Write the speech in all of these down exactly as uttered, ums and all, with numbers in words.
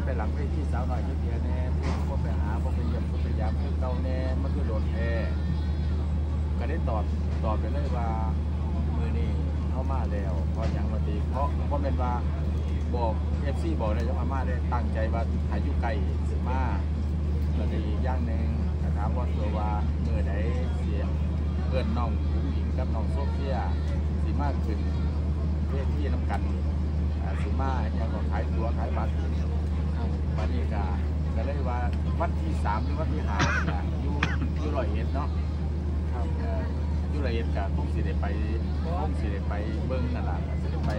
ไปหลังไปที่สาวหน่อยเยอะๆแน่เพื่อนพวกไปหาพวกไปเยี่ยมพวกไปยามเพื่อนเก่าแน่มันคือโดนแท้ก็ได้ตอบตอบไปเลยว่ามือนี้เข้ามาแล้วพอยังมาตีเพราะเพราะเป็นว่าบอกเอฟซีบอกเลยจะมามาได้ตั้งใจว่าหายุไก่สิมาแล้วก็อีกอย่างหนึ่งถามว่าตัวว่าเมื่อใดเสียเพื่อนน้องผู้หญิงกับน้องโซเฟียสิมาขึ้นเพื่อที่น้ำกันสิมาอย่างก็ขายตัวขายบัตรวันนี้ก็ก็เลยว่าวันที่สามหรือวันที่ห้าเนี่ยอยู่อยู่ร้อยเอ็ดเนาะอยู่ร้อยเอ็ดกับทุ่งสีได้ไปทุ่งสีได้ไปเบิ้งนั่นแหละสีได้ไป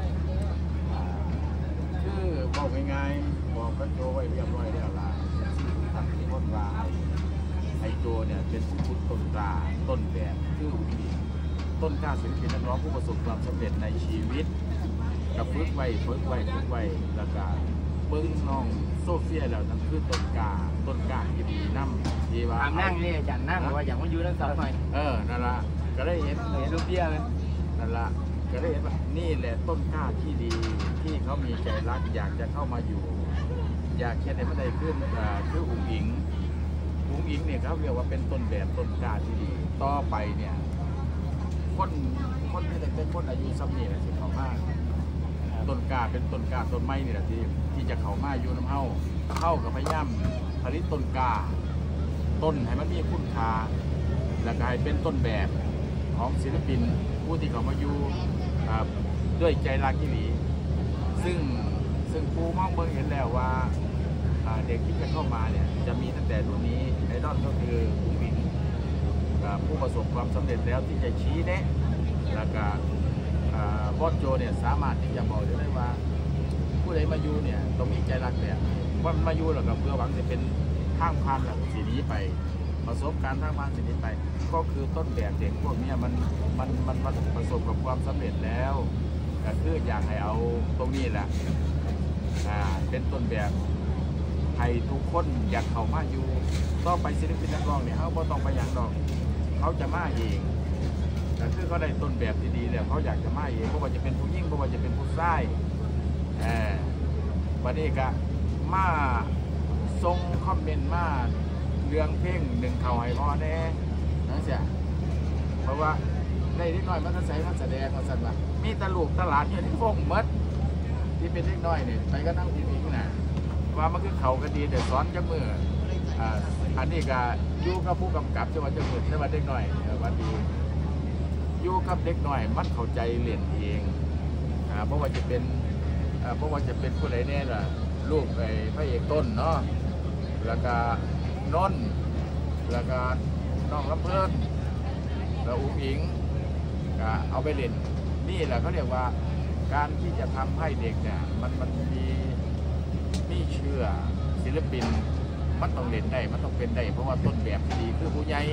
คือบอกง่ายๆบอกกันโจไว้เรียบร้อยแล้วล่ะทำที่พ้นว่าไอโจเนี่ยเป็นผู้พุทธต้นกล้าต้นแบบคืออุทิศต้นกล้าศิลปินนักร้องผู้ประสบความสำเร็จในชีวิตกับฝึกไว้ฝึกไว้ฝึกไว้แล้วก็เบิ้งน้องโซเฟียแล้วนั่นคือต้นกล้าต้นกล้าที่ดีน้ำที่ว่านั่งนี่อาจารย์นั่งว่าอย่างว่าอยู่นั่งสาวหน่อยเออนั่นละก็ได้เห็นเห็นโซเฟียเลยนั่นละก็ได้เห็นว่านี่แหละต้นกล้าที่ดีที่เขามีใจรักอยากจะเข้ามาอยู่อยากแค่ไหนไม่ได้ขึ้นคืออุ๋งอิงอุ๋งอิงเนี่ยเขาเรียกว่าเป็นต้นแบบต้นกล้าที่ดีต่อไปเนี่ยคนคนที่เป็นคนอายุสักนี่แหละสิเขามากต้นกล้าเป็นต้นกล้าต้นไม้นี่แหละที่ที่จะเข้ามาอยู่น้ำเฮ้าเข้ากับพยายามผลิตต้นกล้าต้นให้มันมีคุณค่าและกลายเป็นต้นแบบของศิลปินผู้ที่เขามาอยู่ด้วยใจรักที่ดีซึ่งซึ่งครูมองเบิ่งเห็นแล้วว่าเด็กที่จะเข้ามาเนี่ยจะมีตั้งแต่รุ่นนี้ไอดอลก็คือผู้หญิงผู้ประสบความสำเร็จแล้วที่จะชี้แนะแล้วก็บอสโจเนี่ยสามารถที่จะบอกได้ว่าผู้ใดมาอยู่เนี่ยต้องมีใจรักแบบว่ามาอยู่แล้วก็เพื่อหวังจะเป็นทางผ่านหลังสีนี้ไปประสบการณ์ทางผ่านสีนี้ไปก็คือต้นแบบเด็กพวกนี้มันมันมันมันประสบกับความสำเร็จแล้วก็คืออยากให้เอาตรงนี้แหละอ่าเป็นต้นแบบให้ทุกคนอยากเข้ามาอยู่ต้องไปศิลปินนักร้องเนี่ยเขาไม่ต้องไปอย่างดอกเขาจะมาเองแต่คือเขาได้ต้นแบบที่ดีแล้วเขาอยากจะมาเองเพราะว่าจะเป็นผู้หญิงเพราะว่าจะเป็นผู้ชายเออวันนี้ก็มาส่งคอมเมนต์มาเรื่องเพลงหนึ่งเข่าให้พ่อแน่นั่นสิเพราะว่าได้เล็กน้อยมันก็ใส่มันแสดงมาสั่นว่ามีตลูกตลาดเนี่ยที่ฟงมัดที่เป็นเล็กน้อยเนี่ยไปก็นั่งพิมพ์นะว่ามันคือเข่าก็ดีแต่สอนจังมืออ่าอันนี้ก็อยู่กับผู้กำกับจังหวัดจังหวัดจังหวัดเล็กน้อยวันดีอยู่กับเล็กน้อยมันเข้าใจเรียนเองอ่าเพราะว่าจะเป็นอ่าเพราะว่าจะเป็นผู้ใดแน่ล่ะลูกไอ้พระเอกต้นเนาะแล้วก็นนแล้วก็น้องลำเพลินแล้วอุ้งอิงก็เอาไปเล่นนี่แหละเขาเรียกว่าการที่จะทำให้เด็กเนี่ยมันมันมีมีเชื่อศิลปินมันต้องเล่นได้มันต้องเป็นได้เพราะว่าต้นแบบที่ดีคือผู้ใหญ่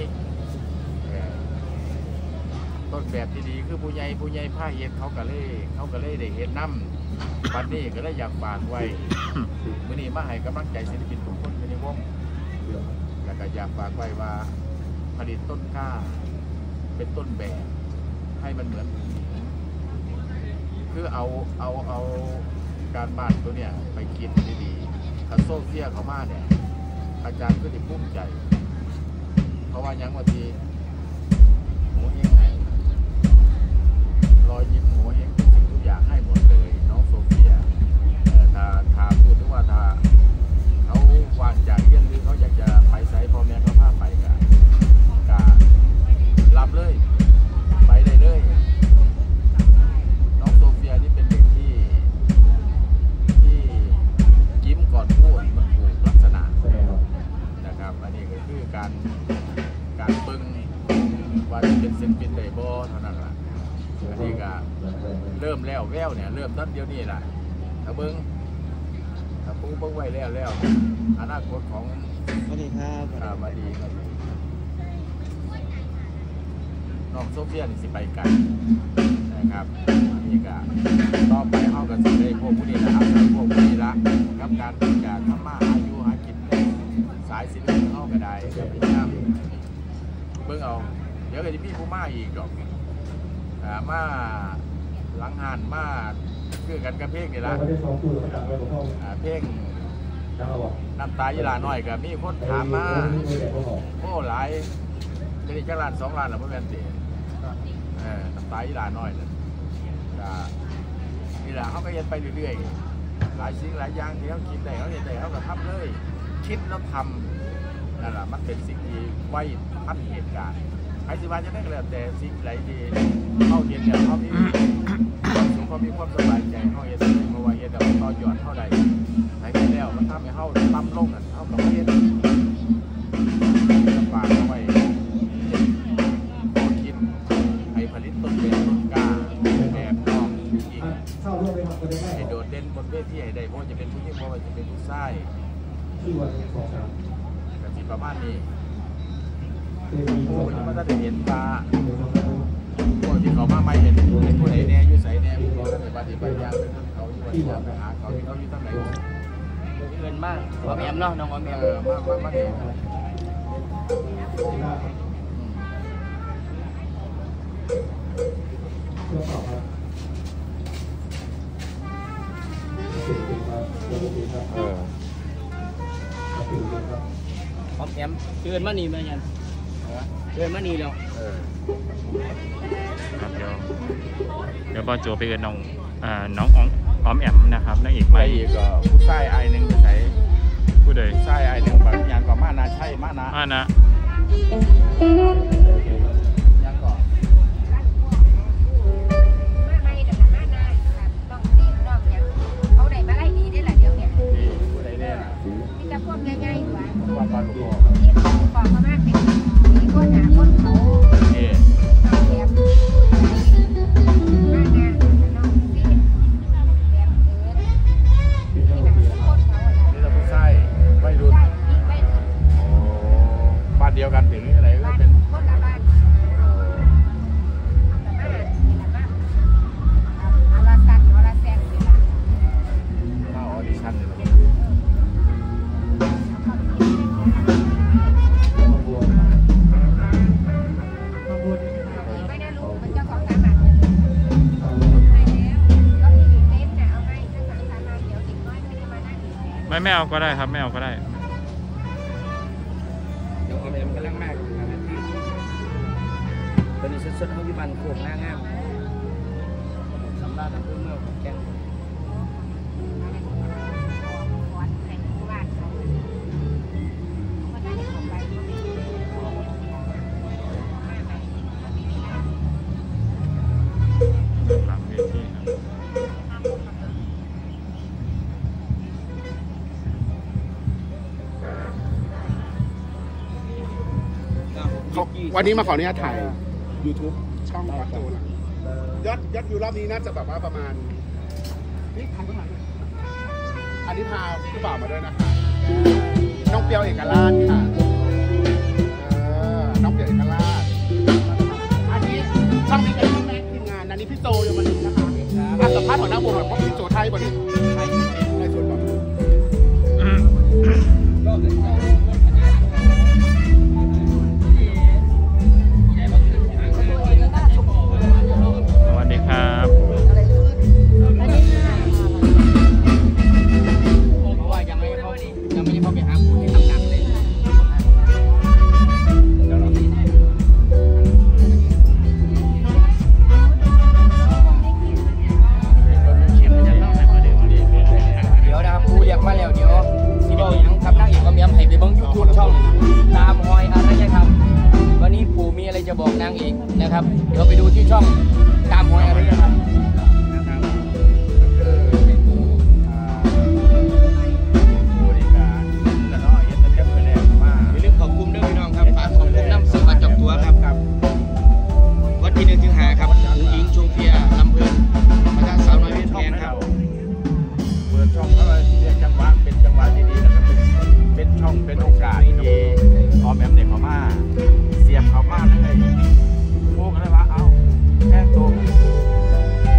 ต้นแบบที่ดีคือผู้ใหญ่ผู้ใหญ่ผ้าเย็นเขาก็เลยเขาก็เลยได้เห็นน้ำวันนี้ก็ได้อยากฝากไว้มื่อนี้มาให้กำลังใจศิลปินทุกคนในวงแล้วก็อยากฝากไว้ว่าผลิตต้นกล้าเป็นต้นแบบให้มันเหมือนคือเอาเอาเอาการบ้านตัวเนี้ยไปคิดดีๆถ้าโซเฟียเขามาเนี่ยอาจารย์ก็จะภูมิใจเพราะว่ายังวันทีหมูเฮงไงรอยยิ้มหมูเฮงทุกสิ่งทุกอย่างให้หมดเลยน้องโซเฟียถ้าถ้าพูดถึงว่าถ้าเขาวางจากเรื่องหรือเขาอยากจะไปไซพ่อแม่เขาพาไปกันการับเลยไปได้เลยน้องโซเฟียนี่เป็นเด็กที่ที่ยิ้มก่อนพูดมันถูกลักษณะนะครับอันนี้ก็คือการการปึ้งว่าจะเป็นเซนปินไดโบเท่านั้นแหละอันนี้ก็เริ่มแล้วแววเนี่ยเริ่มต้นเดียวนี่แหละถ้าเบิ้งถ้าปูเบิ้งไว้แล้วแล้วอนาคตของสวัสดีครับอ่ามาดีครับน้องโซเฟียนี่สิไปกันนะครับอันนี้ก็ต่อไปเขาก็จะได้พวกผู้นี้นะครับพวกผู้นี้ละกับการที่จะทำมาหาอยู่หากินในสายศิลปินเขาก็ได้ครับพี่น้ำเบิ้งเอาเดี๋ยวก็จะมีผู้มาอีกดอกอ่ามาหลังหันมาคือกันกับเพลงนี่ละเพลงน้ำตายีหลาน้อยกับมีคนถามมาโอ้หลายจะได้จักรล้านสองล้านหรือเปล่าแม่นติเออน้ำตายีหลาน้อยนั่นก็นี่แหละเขาก็ยันไปเรื่อยๆหลายสิ่งหลายอย่างที่เขาคิดได้เขาเห็นได้เขาก็ทำเลยคิดแล้วทำนั่นแหละมันเป็นสิ่งที่ไว้ทันเหตุการณ์ใครสิว่าจะได้ก็แล้วแต่สิ่งไหนดีเขาเห็นเนี่ยเขามีความสุขเขามีความสบายใจเขาเห็นเพราะว่าเห็นแล้วต่อยอดเท่าใดไหนไปแล้วมันทำให้เขาตั้มลงอ่ะเขากับเห็นฝากเอาไว้ขอคิดให้ผลิตต้นแบบต้นกล้าแบบน้องอีกให้โดดเด่นบนเวทีให้ได้เพราะจะเป็นผู้หญิงเพราะว่าจะเป็นผู้ชายกติประมาณนี้วันนี้มันจะเห็นตาพวกที่เขามาไม่เห็นผู้ใดแน่ยุ่ใส่แน่ผู้เขาในปฏิบัติยางเขาอยู่วันนี้ไปหาเขาที่เขาอยู่ตั้งไหนเงินมากออมแอมเนาะน้องออมแอมเออมามามาเห็นเออออมแอมเกินมานี่มายันเกินมานี่แล้วเออครับเดี๋ยวเดี๋ยวบอโจไปเอินน้องอ่าน้องออมแอมนะครับนางเอกใหไปม่อีกก็ผู้ชายไอ้หนึ่งใส่ผู้ใดผู้ชายไอ้หนึ่งแบบยางก็มานาใช่มานะมานะยางก็ไม่แต่ละมานาต้องตีนอกอย่างเขาได้มาไล่ดีได้หลายเดียวเนี่ยนี่ผู้ใดเนี่ยที่จะพวกง่ายๆกว่าความปลาลูกที่เขาบอกมามากเป็นมีคนหาคนเขาเอ๊ะเอาแบบมานาน้องที่แบบเออที่แบบคนเขาอะไรนี่เราผู้ชายไม่รุ่นไม่รู้โอ้บ้านเดียวกันถึงอะไรก็บ้านเป็นคนละบ้านแต่มาแต่ละบ้านอาลาซันอาลาแซงนี่แหละข้าวออดิชั่นเลยไม่ได้รู้มันเจ้าของสามารถไม่แล้วก็มีเต้นน่ะเอาให้ถ้าสามารถเดี๋ยวเด็กน้อยไม่ได้มานั่งอยู่ไม่ไม่เอาก็ได้ครับไม่เอาก็ได้เดี๋ยวออมแอมกำลังมากตอนนี้สดๆเขาอยู่บ้านโคกหน้างามสำราญอำเภอเมืองขอนแก่นหลังเวทีครับวันนี้มาขออนุญาตถ่าย YouTube ช่องประตูนะยอดยอดวิวรอบนี้น่าจะแบบว่าประมาณนี่ถ่ายข้างหลังอันนี้พาผู้บ่าวมาด้วยนะคะน้องเปียวเอกราชค่ะเออน้องเปียวเอกราชอันนี้ช่องนี้เป็นช่องแรกทีมงานอันนี้พี่โจอยู่วันนี้นะคะอ่ะสัมภาษณ์ของน้าบุญหน่อยเพราะพี่โจไทยบนนี้ในส่วนของสวัสดีครับเพราะว่ายังไม่เขายังไม่ได้เข้าไปหาผู้ที่ทำงานเลยเดี๋ยวนะครับผู้เรียกมาแล้วเดี๋ยวสิบอกยังครับนั่งอีกก็เมียมให้ไปเบิ้งยูทูบช่องตามหอยอารยธรรมวันนี้ปู่มีอะไรจะบอกนางเอกนะครับเดี๋ยวไปดูที่ช่องตามหอยอารยธรรมนะครับบริการแล้วก็เห็นตะเก็บไปแล้วมาอย่าลืมขอบคุณด้วยพี่น้องครับฝากขอบคุณน้ำซื้อมาจับตัวครับครับวันที่หนึ่งถึงห้าครับผู้หญิงชงเพียลำเพลินมาจากสาวน้อยเวียนแพงครับเปิดช่องเขาเลยเรียกจังหวะเป็นจังหวะดีๆนะครับเป็นช่องเป็นโอกาสที่ออมแอมเด็กเขามาเสียบเขามาเลยพวกอะไรวะเอาแค่ตัว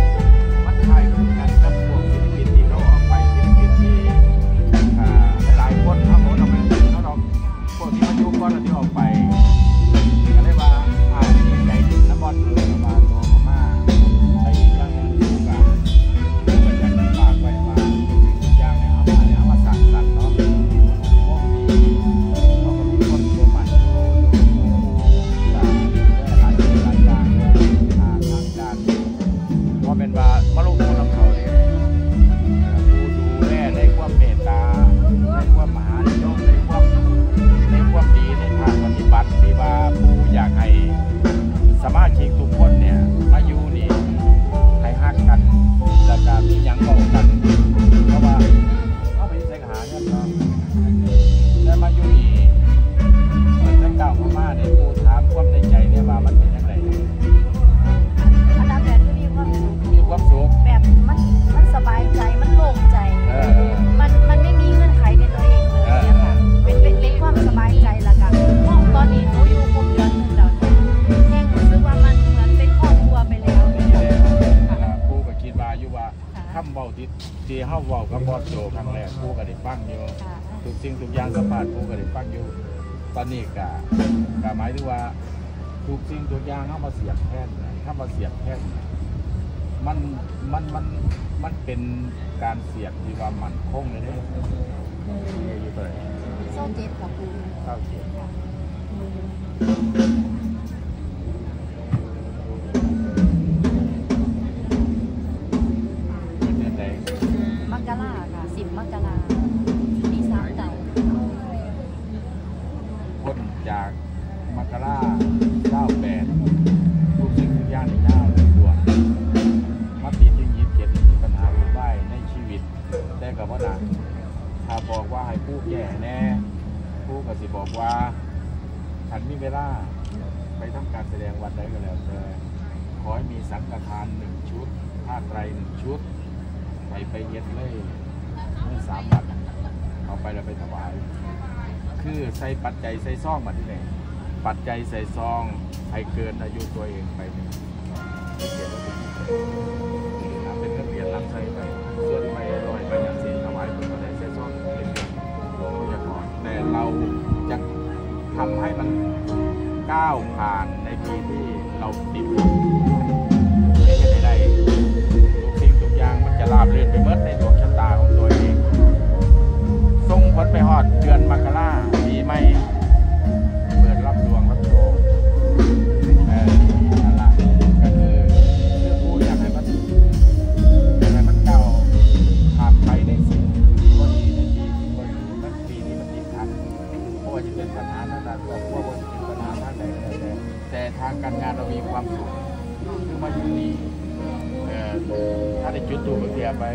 ก็บอสโจครั้งแรกผู้ก็ได้ฟังอยู่ทุกสิ่งทุกอย่างสัมผัสผู้ก็ได้ฟังอยู่ตอนนี้ก็ก็หมายถึงว่าทุกสิ่งทุกอย่างเข้ามาเสียบแท่นเข้ามาเสียบแท่นมันมันมันมันเป็นการเสียบที่ว่ามันคงเลยเนี่ยอยู่ตัวไหนโซ่เจ็ดค่ะปูข้าวเสียบเป็นยังไงมักกะลาค่ะสิบมักกะลาปีสามเต่าพ้นจากมักกะลาเก้าแปดทุกสิ่งทุกอย่างในหน้าเลยด่วนมาติดยังยีเก็บมีปัญหาอยู่ได้ในชีวิตได้กับว่านะถ้าบอกว่าให้ผู้แก่แน่ผู้ก็สิบอกว่าฉันมีเวลาไปทำการแสดงวันใดก็แล้วแต่ขอให้มีสังฆทานหนึ่งชุดผ้าไตรหนึ่งชุดไปไปเย็ดเลยเมื่อสามวันเอาไปแล้วไปถวายคือใส่ปัจจัยใส่ซองมาที่ไหนปัจจัยใส่ซองให้เกินอายุตัวเองไปหนึ่งเกียรติเป็นเงินเรียนรับใช้ไปส่วนไปลอยไปอย่างสี่ถวายเป็นปัจจัยใส่ซองเป็นเดือนอย่าก่อนแต่เราจะทำให้มันก้าวผ่านในปีที่เราติดไม่ใช่ได้ทุกสิ่งทุกอย่างมันจะราบรื่นไปเมื่อในดวงชะตาของตัวเองส่งผลไปฮอดเดือนมกราปีใหม่เปิดรับดวงรับโชคเออนั่นละก็คือคือผู้อยากให้มันอยากให้มันเก่าผ่านไปในสิ่งก็ดีในปีที่ก็ดีนั่นปีนี้มันติดขัดเพราะว่าจะเป็นปัญหาทางด้านครอบครัวว่าจะเป็นปัญหาทางใดก็ได้แต่ทางการงานเรามีความสุขคือมาอยู่นี่เออถ้าได้จุดตูบเทียไป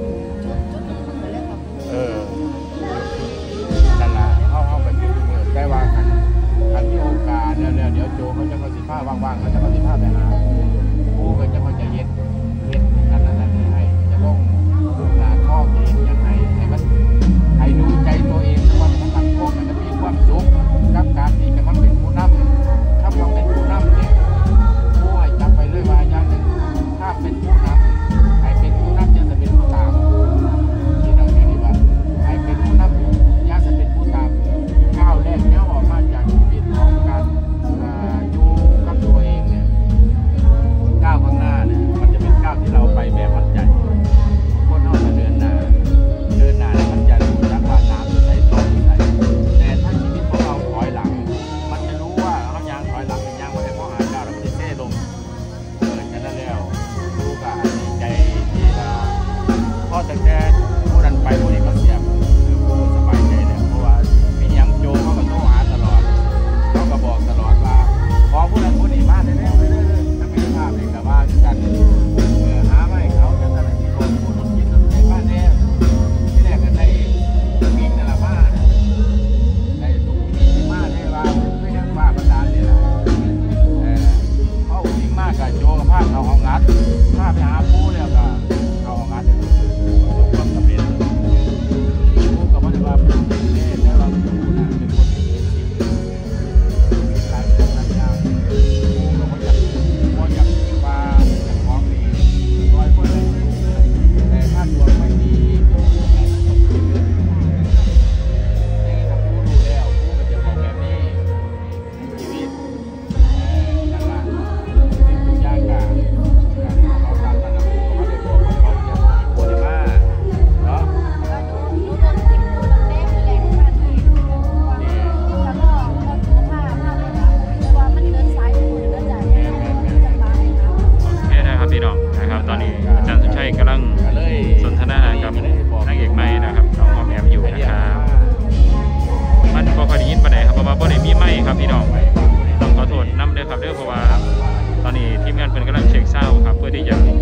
เออนั่นละเข้าเข้าไปจุดตูบได้ว่ากันคันที่โอกาสเนี่ยเดี๋ยวโจเขาจะมาสิผ้าว่างๆเขาจะมาสิผ้าไปหาผู้ก็จะมาจะเย็ดเย็ดนั่นนั่นนั่นให้จะลงลูกหลานพ่อเองยังไงให้มันให้ดูใจตัวเองว่ามันตั้งโคกมันมีความสุขกับการที่จะมันเป็นผู้นำถ้าเราเป็นผู้นำเนี่ยผู้ให้จำไปเรื่อยว่าอย่างหนึ่งถ้าเป็นผู้นำให้เป็นผู้นำจะเป็นผู้ตามที่เราเรียกว่าให้เป็นผู้นำย่าจะเป็นผู้ตามก้าวแรกเนี่ยออกมาจากชีวิตของการอยู่กับตัวเองเนี่ยก้าวข้างหน้าเนี่ยมันจะเป็นก้าวที่เราไปแบบมั่นใจคนเราจะเดินหน้าเดินหน้าแล้วมันจะรู้จักว่าน้ำจะใส่ต้นใส่แต่ถ้าชีวิตของเราถอยหลังมันจะรู้ว่าเรายางถอยหลังเป็นยางไม่ได้เพราะหาก้าวเราไม่ได้เซ่ลงเออฉะนั้นแล้วรู้กันดีใจที่ว่าพ่อแต่แกผู้นั้นไปผู้นี้ก็เสียบคือผู้สบายใจเลยเพราะว่ามียังโจเขาก็โทรหาตลอดเขาก็บอกตลอดว่าขอผู้นั้นผู้นี้มาได้แล้วไปเลยถ้ามีภาพเองกับว่ากันเออหาไม่เขาจะทำอะไรที่คนผู้นั้นคิดต้องใจบ้านแน่ที่แรกก็ได้วิ่งนั่นแหละมาได้ลูกวิ่งมาได้ว่าไม่ได้ว่าประดานนี่แหละเออเพราะวิ่งมากกับโจกับภาพเขาของรัดภาพไปหาผู้แล้วก็เขาของรัดเนี่ยความสำเร็จผู้กับว่าจะว่าเป็นเล่แล้วเราเป็นผู้นะเป็นคนที่เป็นจริงหลายสิ่งหลายอย่างผู้กับว่าอยากว่าอยากว่าอยากของดีร้อยคนเลยแต่ถ้าดวงไม่ดียังไงมันต้องเป็นเรื่องแต่ถ้าผู้รู้แล้วผู้ก็จะบอกแบบนี้ในชีวิตนั่นแหละสิ่งทุกอย่างการการเขาตามตามผู้เขาได้บอกว่าเขาจะบอกผู้ได้มาเนาะก็ดูดูโดนทิมดูโดนเล็กแรงมากเลยแล้วก็พอดูผ้าผ้าเลยนะแต่ว่ามันเดินซ้ายมือเดินใหญ่จะตายนะโอเคนะครับพี่น้องนะครับ ตอนนี้อาจารย์สุชัยกำลังสนทนากับนางเอกใหม่นะครับน้องออมแอมอยู่นะครับมันพอคอยได้ยินปานใดครับเพราะว่าบ่ได้มีไม้ครับพี่น้องต้องขอโทษนำเด้อครับเด้อเพราะว่าตอนนี้ทีมงานเพิ่นกำลังเช็คซาวด์ครับเพื่อที่จะ